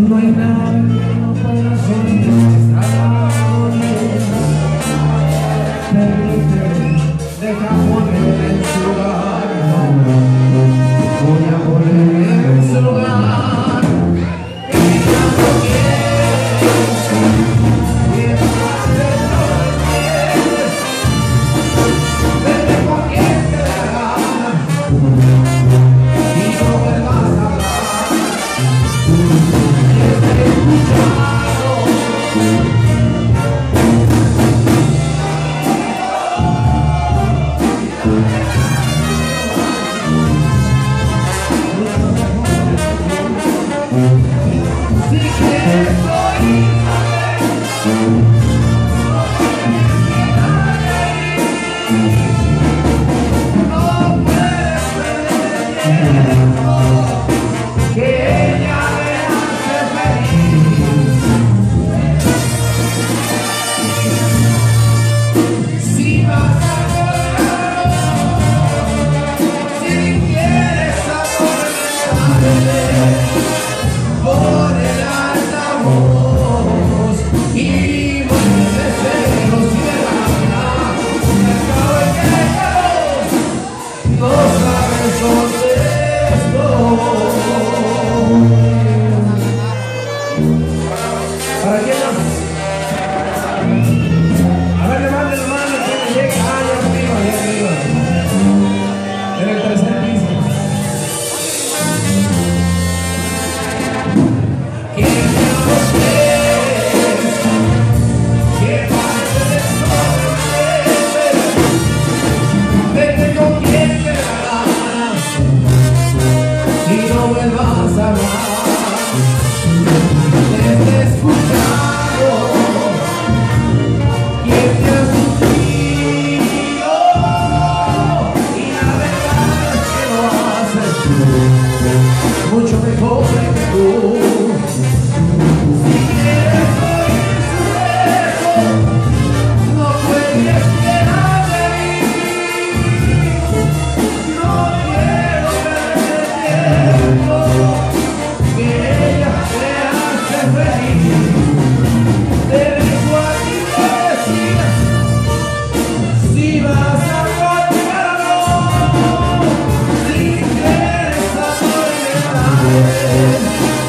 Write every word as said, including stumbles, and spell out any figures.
No hay nada que no pueda sonreír. Permíteme, deja poner en su lugar. Voy a poner en su lugar. Que ya no quieres, que más de no quieres. Vete con quien te dé la gana y no vuelvas a hablar. Y estoy escuchando. Si quieres oírme, no puedes perder tiempo, que ella me hace feliz. Si vas a llorar, si quieres atormentarme, por el altavoz y mueve celos y de gana. Me acabo de quedaros, no sabes dónde estoy. ¿Para quién más? A ver, levante la mano que me llega allá arriba, allá arriba. En el tercer piso. Que ya no quieres, que parte de sorprender. Vete con quien te da gana y no vuelvas a hablar. Desde escuchado quien te ha sufrido y la verdad es que lo haces tú mucho mejor que tú. Si quieres oír su beso, no puedes quedar de mí. No quiero perder tiempo, que ella te hace feliz. Te dejo aquí decir, si vas a guardarlo, si quieres atormentarme,